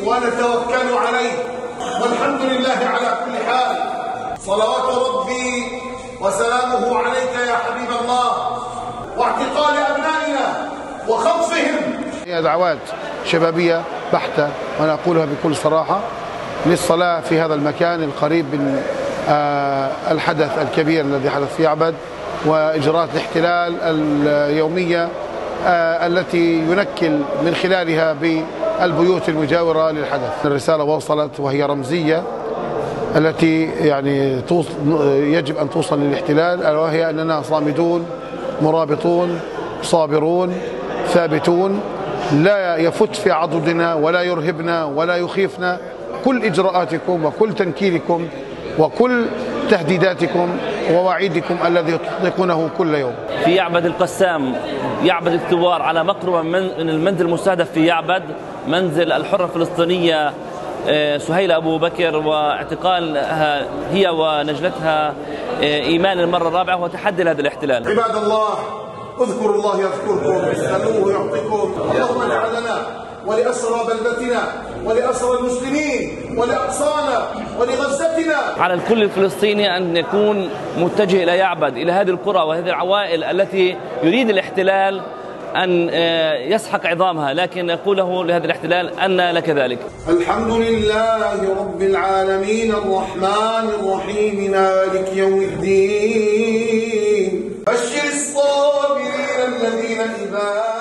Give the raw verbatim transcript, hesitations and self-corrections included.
ونتوكل عليه، والحمد لله على كل حال. صلوات ربي وسلامه عليك يا حبيب الله، واعتقال أبنائنا وخطفهم. هي دعوات شبابية بحتة، وأنا أقولها بكل صراحة، للصلاة في هذا المكان القريب من الحدث الكبير الذي حدث في يعبد، وإجراءات الاحتلال اليومية التي ينكل من خلالها بالبيوت المجاورة للحدث. الرسالة وصلت وهي رمزية التي يعني يجب أن توصل للاحتلال، ألا وهي أننا صامدون مرابطون صابرون ثابتون، لا يفت في عضدنا ولا يرهبنا ولا يخيفنا كل إجراءاتكم وكل تنكيلكم وكل تهديداتكم ووعيدكم الذي تطلقونه كل يوم. في يعبد القسام، يعبد الثوار، على مقربة من المنزل المستهدف في يعبد، منزل الحرة الفلسطينية سهيلة أبو بكر، واعتقالها هي ونجلتها إيمان المرة الرابعة وتحدي لهذا الاحتلال. عباد الله، اذكروا الله يذكركم، اسألوه يعطيكم. اللهم اجعل لنا ولأسرى بلدتنا ولأسرى المسلمين ولأقصانا ولغزتنا. على الكل الفلسطيني أن يكون متجه إلى يعبد، إلى هذه القرى وهذه العوائل التي يريد الاحتلال أن يسحق عظامها، لكن يقول له لهذا الاحتلال أن لك ذلك. الحمد لله رب العالمين الرحمن الرحيم مالك يوم الدين. بشر الصابرين الذين إذا